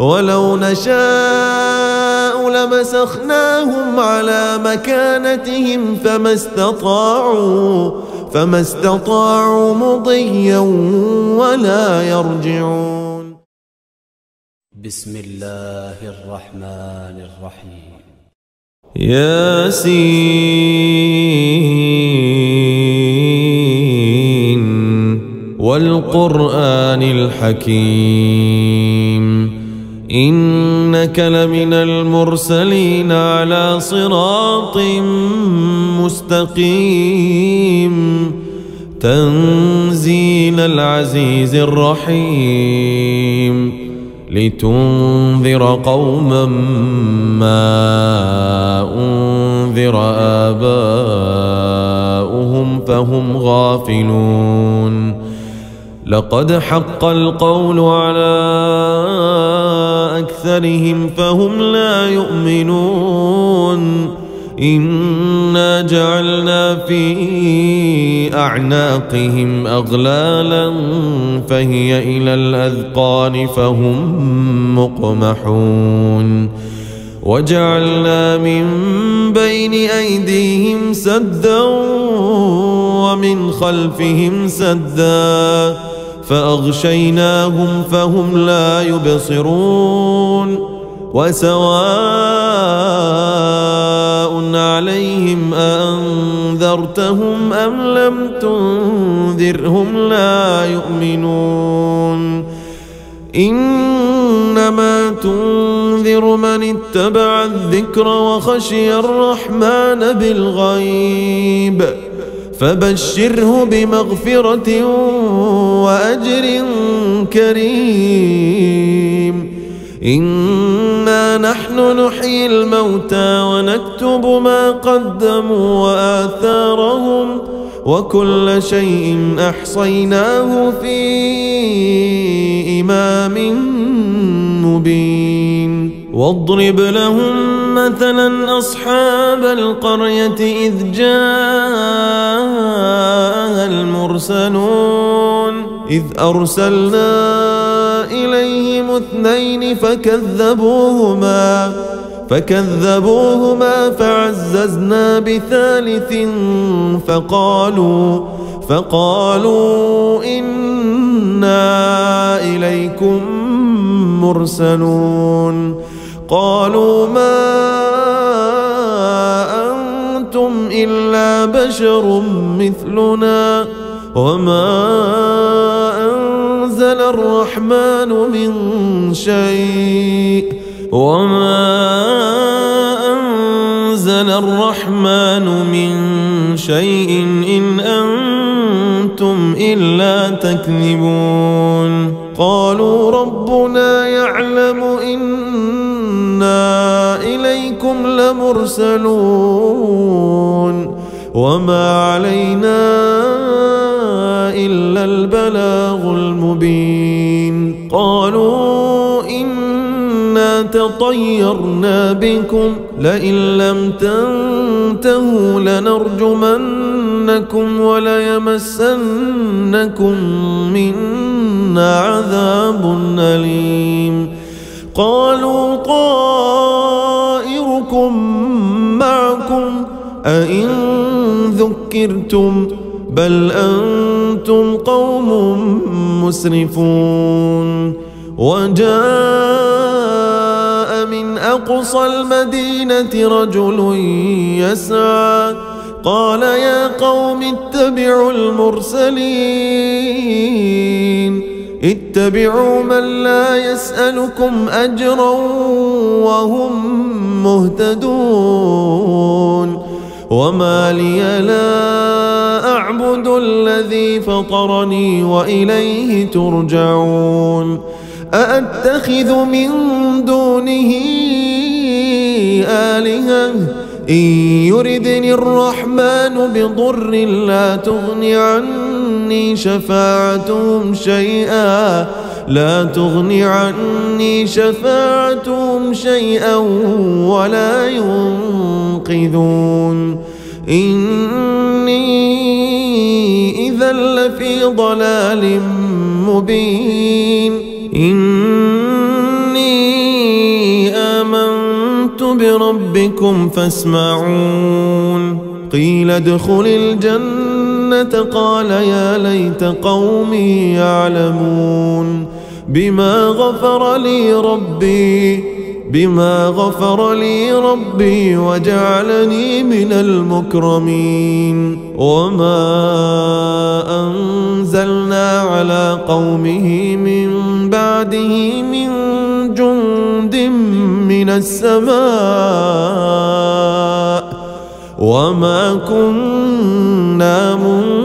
ولو نشاء لمسخناهم على مكانتهم فما استطاعوا مضيا ولا يرجعون. بسم الله الرحمن الرحيم. ياسين والقرآن الحكيم إنك لمن المرسلين على صراط مستقيم تنزيل العزيز الرحيم لتنذر قوما ما أنذر آباؤهم فهم غافلون. لقد حق القول على أكثرهم فهم لا يؤمنون. إنا جعلنا في أعناقهم أغلالا فهي إلى الأذقان فهم مقمحون. وجعلنا من بين أيديهم سدا ومن خلفهم سدا فأغشيناهم فهم لا يبصرون. وسواء عليهم أأنذرتهم أم لم تنذرهم لا يؤمنون. إنما تنذر من اتبع الذكر وخشي الرحمن بالغيب فبشره بمغفرة وأجر كريم. إنا نحن نحيي الموتى ونكتب ما قدموا وآثارهم وكل شيء أحصيناه في إمام مبين. واضرب لهم مثلا أصحاب القرية إذ جاءها المرسلون إذ أرسلنا إليهم 2 فكذبوهما فعززنا ب3 فقالوا إنا إليكم مرسلون. قالوا ما أنتم إلا بشر مثلنا وما أنزل الرحمن من شيء إن أنتم إلا تكذبون. قالوا ربنا يعلم إنا إليكم لمرسلون وما علينا إلا البلاغ المبين. قالوا إنا تطيرنا بكم لئن لم تنتهوا لنرجمنكم وليمسنكم منا عذاب أليم. قالوا طائركم معكم أئن ذكرتم بل أنتم قوم مسرفون. وجاء من أقصى المدينة رجل يسعى قال يا قوم اتبعوا المرسلين اتبعوا من لا يسألكم أجرا وهم مهتدون. وما لي لا أعبد الذي فطرني وإليه ترجعون. أأتخذ من دونه آلهة إن يردني الرحمن بضر لا تغن عني شفاعتهم شيئا ولا ينقذون. إني إذا لفي ضلال مبين. إني بربكم فاسمعون قيل ادخل الجنة قال يا ليت قومي يعلمون بما غفر لي ربي وجعلني من المكرمين وما أنزلنا على قومه من بعده من جند من السماء وما كنا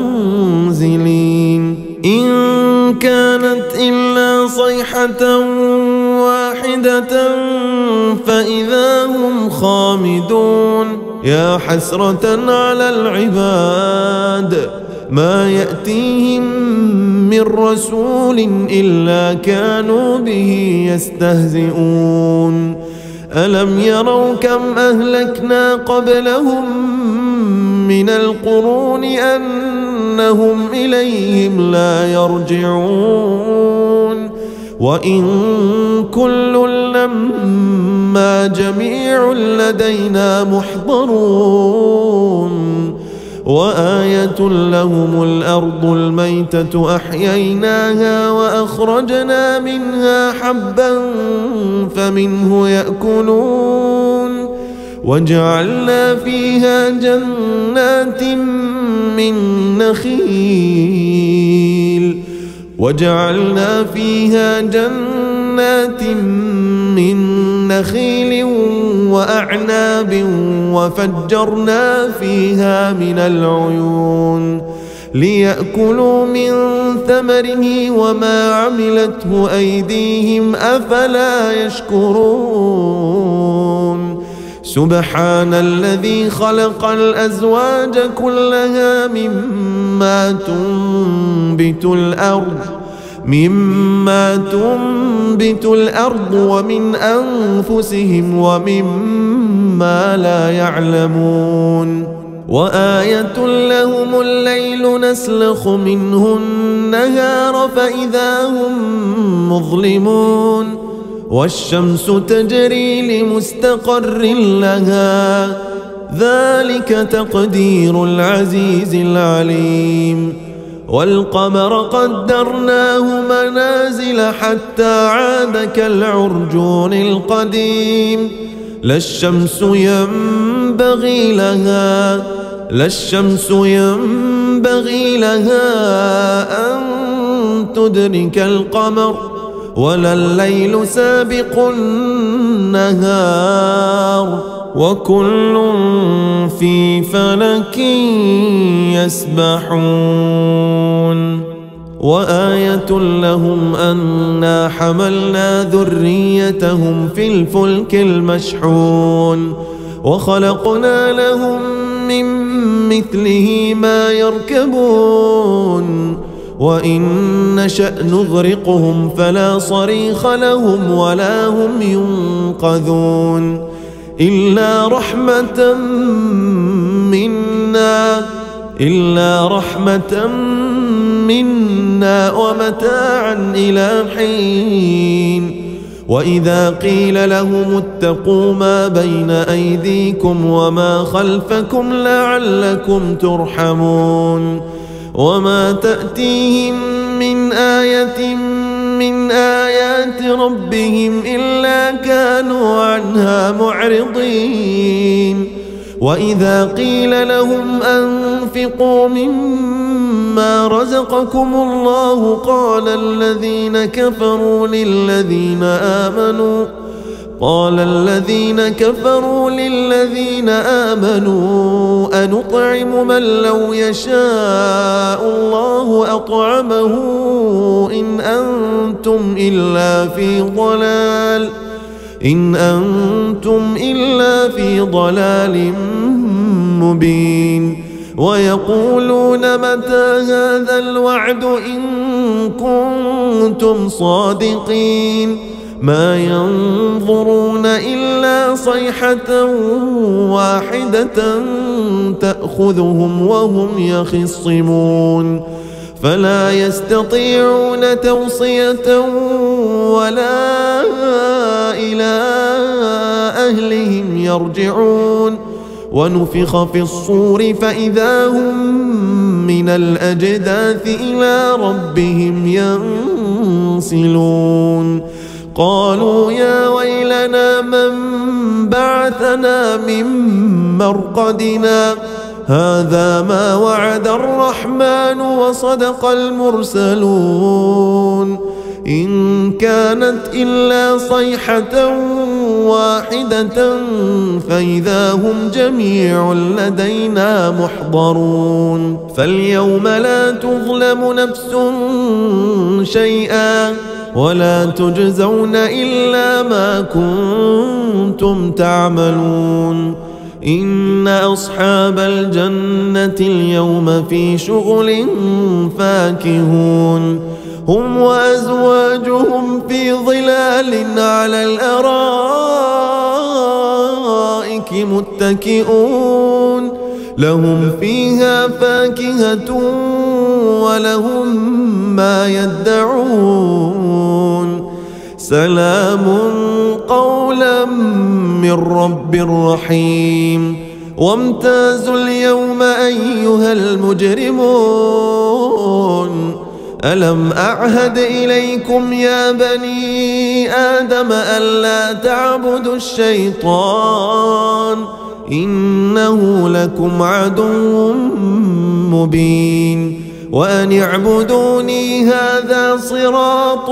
منزلين إن كانت إلا صيحة واحدة فإذا هم خامدون يا حسرة على العباد ما يأتيهم من رسول إلا كانوا به يستهزئون ألم يروا كم أهلكنا قبلهم من القرون أنهم إليهم لا يرجعون وإن كل لما جميع لدينا محضرون وآية لهم الأرض الميتة أحييناها وأخرجنا منها حبا فمنه يأكلون وجعلنا فيها جنات من نخيل وأعناب وفجرنا فيها من العيون ليأكلوا من ثمره وما عملته أيديهم أفلا يشكرون سبحان الذي خلق الأزواج كلها مما تنبت الأرض ومن أنفسهم ومما لا يعلمون وآية لهم الليل نسلخ منه النهار فإذا هم مظلمون والشمس تجري لمستقر لها ذلك تقدير العزيز العليم والقمر قدرناه منازل حتى عاد كالعرجون القديم لا الشمس ينبغي لها أن تدرك القمر ولا الليل سابق النهار وكل في فلك يسبحون وآية لهم أنا حملنا ذريتهم في الفلك المشحون وخلقنا لهم من مثله ما يركبون وإن نشأ نغرقهم فلا صريخ لهم ولا هم ينقذون إلا رحمة منا ومتاعا إلى حين وإذا قيل لهم اتقوا ما بين أيديكم وما خلفكم لعلكم ترحمون وما تأتيهم من آية من آيات ربهم إلا كانوا عنها معرضين وإذا قيل لهم أنفقوا مما رزقكم الله قال الذين كفروا للذين آمنوا أنطعم من لو يشاء الله أطعمه إن أنتم إلا في ضلال مبين ويقولون متى هذا الوعد إن كنتم صادقين ما ينظرون إلا صيحة واحدة تأخذهم وهم يخصمون فلا يستطيعون توصية ولا إلى أهلهم يرجعون ونفخ في الصور فإذا هم من الأجداث إلى ربهم ينسلون قالوا يا ويلنا من بعثنا من مرقدنا هذا ما وعد الرحمن وصدق المرسلون إن كانت إلا صيحة واحدة فإذا هم جميع لدينا محضرون فاليوم لا تظلم نفس شيئا ولا تجزون إلا ما كنتم تعملون إن أصحاب الجنة اليوم في شغل فاكهون هم وأزواجهم في ظلال على الأرائك متكئون لهم فيها فاكهة ولهم ما يدعون سلام قولا من رب رحيم وامتازوا اليوم أيها المجرمون ألم أعهد إليكم يا بني آدم ألا تعبدوا الشيطان إنه لكم عدو مبين وأن اعبدوني هذا صراط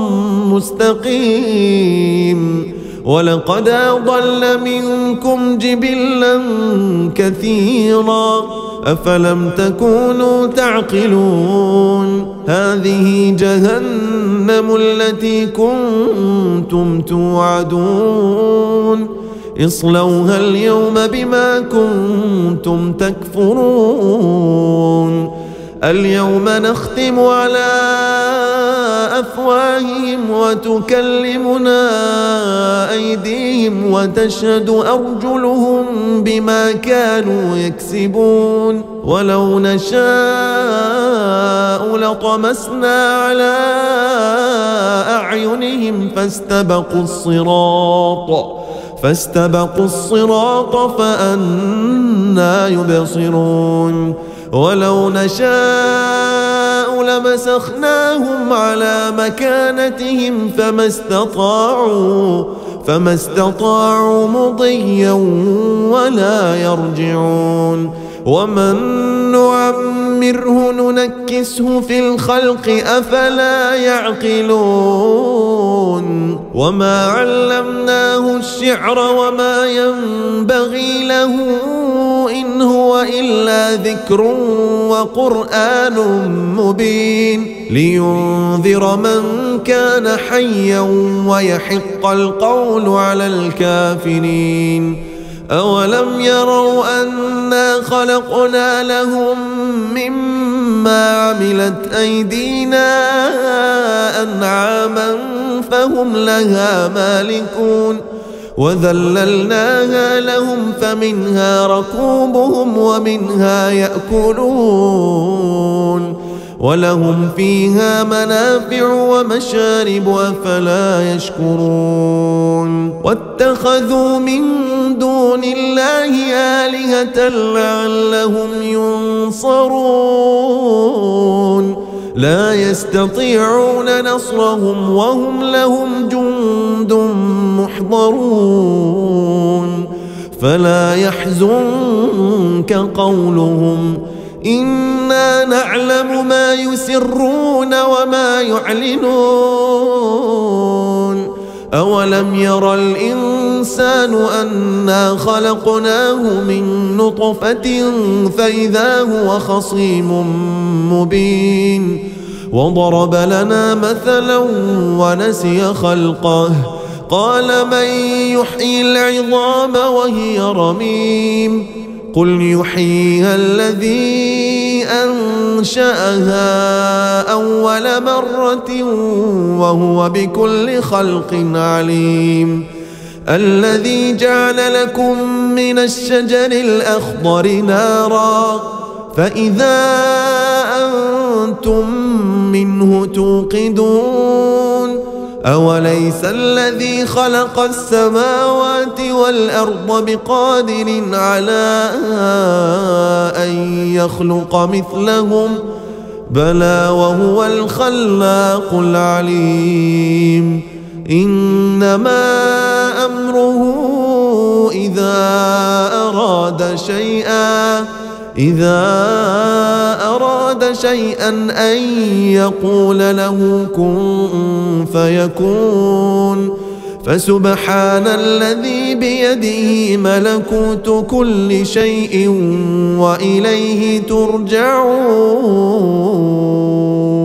مستقيم ولقد أضل منكم جبلا كثيرا أفلم تكونوا تعقلون هذه جهنم التي كنتم توعدون اصلوها اليوم بما كنتم تكفرون اليوم نختم على أفواههم وتكلمنا أيديهم وتشهد أرجلهم بما كانوا يكسبون ولو نشاء لطمسنا على أعينهم فاستبقوا الصراط فأنى يبصرون ولو نشاء لمسخناهم على مكانتهم فما استطاعوا مضيا ولا يرجعون ومن نعمره ننكسه في الخلق أفلا يعقلون وما علمناه الشعر وما ينبغي له إن هو إلا ذكر وقرآن مبين لينذر من كان حيا ويحق القول على الكافرين أولم يروا أنا خلقنا لهم مما عملت أيدينا أنعاما فهم لها مالكون وذللناها لهم فمنها ركوبهم ومنها يأكلون ولهم فيها منافع ومشارب أفلا يشكرون واتخذوا من دون الله آلهة لعلهم ينصرون لا يستطيعون نصرهم وهم لهم جند محضرون فلا يحزنك قولهم إنا نعلم ما يسرون وما يعلنون أولم ير الإنسان أنا خلقناه من نطفة فإذا هو خصيم مبين وضرب لنا مثلا ونسي خلقه قال من يحيي العظام وهي رميم قل يحييها الذي أنشأها أول مرة وهو بكل خلق عليم الذي جعل لكم من الشجر الأخضر نارا فإذا أنتم منه توقدون أوليس الذي خلق السماوات والأرض بقادر على أن يخلق مثلهم بلى وهو الخلاق العليم إنما أمره إذا أراد شيئا أن يقول له كن فيكون فسبحان الذي بيده ملكوت كل شيء وإليه ترجعون.